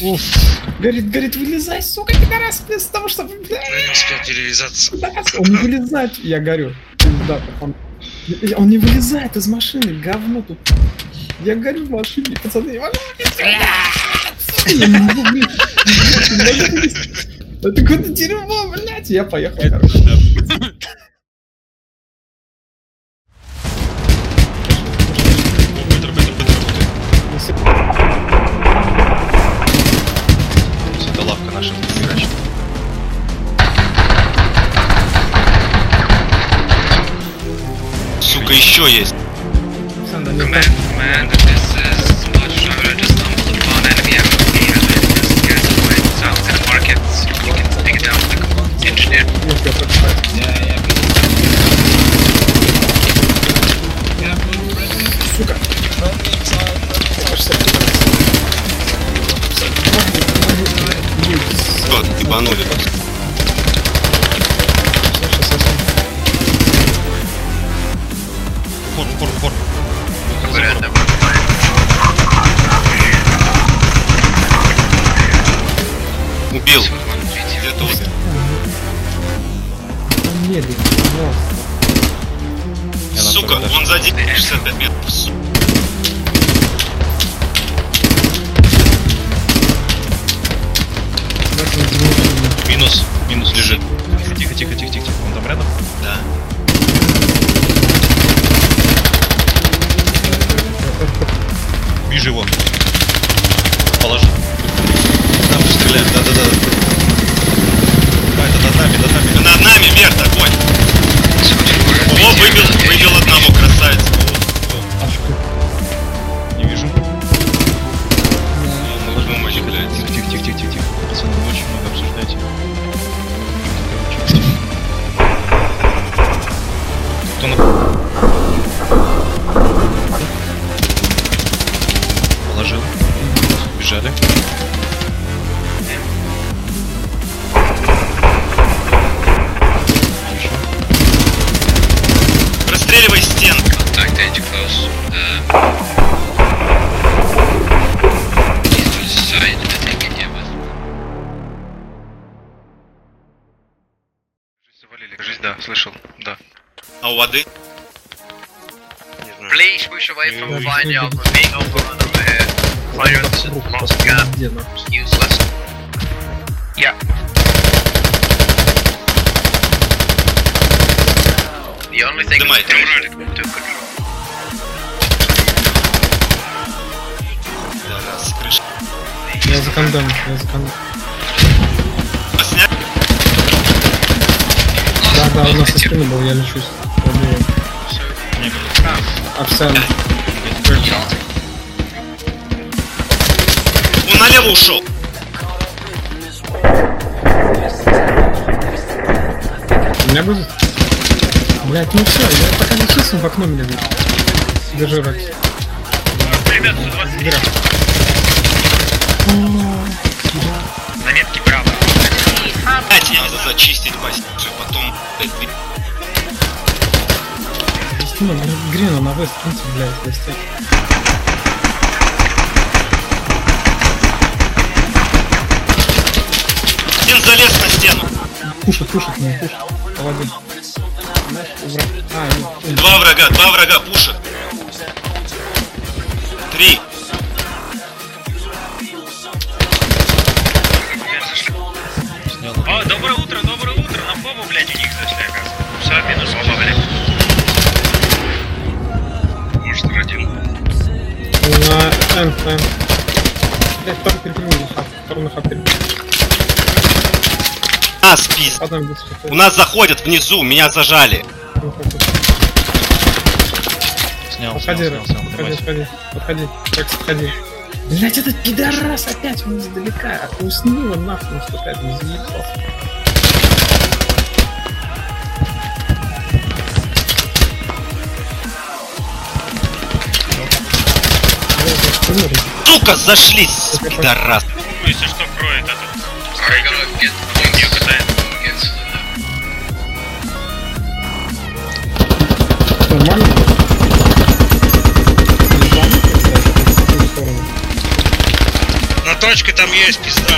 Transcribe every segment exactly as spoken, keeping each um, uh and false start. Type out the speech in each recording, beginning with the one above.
Уф. Горит, горит, вылезай, сука, пидорас, вместо того, чтобы... Я не успел перевязаться. Он не вылезает, я горю. Да, он... он не вылезает из машины, говно тут. Я горю в машине, пацаны, я могу вылезть. Это какое-то дерьмо, блядь, я поехал, короче. Быстро, быстро, быстро. Это лавка наша, играч. Сука, еще есть. Command, command, this is Blood Traveler just stumbled upon enemy activity and it is gas point south and markets. You can take it down with the engineer. Сука. Вот, ебанули. Фор, фор, фор. Убил. Где-то вот. Сука, он сзади шестьдесят пять метров. Минус, минус лежит. Тихо, тихо, тихо, тихо, тихо. Он там рядом? Да. Вижу его. Положи. Там же стреляют, да-да-да. А, это над нами, над нами. Над нами, вверх, огонь. О, выбил, выбил одного, красавец. О, о. Не вижу. Мы возьмем мочи, блядь. Тихо, тихо, тихо, тихо, тихо. Пацаны, вы очень много обсуждаете. Кто на... Положил. Бежали. Расстреливай стен. Contact edge close. Uh, east side, I think, yeah, but... Жизнь завалили. Жизнь, да, слышал, да. А у воды? Please push away from Vineyard. We're being overrun over here. Pirates lost gap. Useless. Yeah. The only thing Давай, is to control. Да, с крыши. Я за кондом, я за кондом. А снять? Да, да, у нас со спины был, я лечусь. Абсолютно. Он налево ушел. У меня будет? Блять, ну все, я пока лечился, в окно меня будет. Держи, Рокси. Ребят, сто двадцать три. На метке право. Дайте, мне надо зачистить, Вася. Потом... Стимон, Грина на вест, киньте, блядь, гостей. Один залез на стену. Пушит, пушит, не пушит. По воде. А, нет. Два врага, два врага пушат. Три. О, доброе утро, доброе утро. На бобу, блядь, у них зашли, оказывается. Все, минус боба, блядь. Может, родил. На М, М. Блядь, второй перепрыгнул, второй на хаб перепрыгнул. А, спис. У нас заходят внизу, меня зажали. Снял, подходи, снял, снял, подходи, подходи, подходи, Рекс, подходи. Блять, этот пидорас опять он издалека. Усни его нахуй, стукает, не заебал. Сука, зашлись, пидорас. Ну, если что, кроет этот. Не катает. Нормально? На точка там есть, пизда.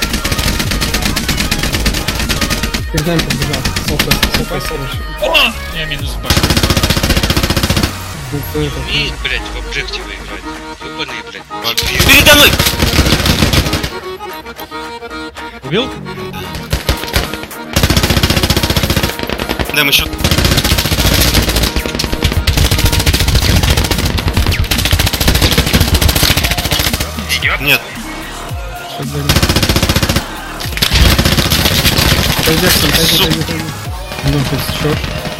Перед нами подбежал. Сопай, сопай, сопай. О! Я минус бак. Ну, кто это? Умеет, блядь, в объективе играть. Ебаный, блядь. Передо мной! Убил? Дай еще. Нет. Что за... Пойди, Аксен, пойди, Сука. пойди, пойди. Ну, ты чё?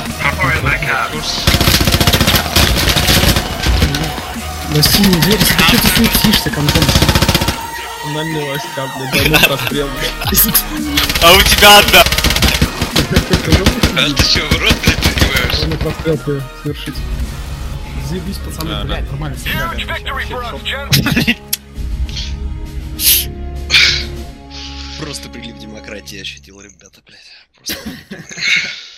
На синей двери, ты что ты суетишься, Антон? На милоська, блядь, дай ему прострел, блядь. А у тебя одна. А ты что, в рот, блядь, понимаешь? Можно прострел ты совершить. Заебись, пацаны, блядь, нормально стреляли. Просто прилив демократии ощутил, ребята, блядь. Просто.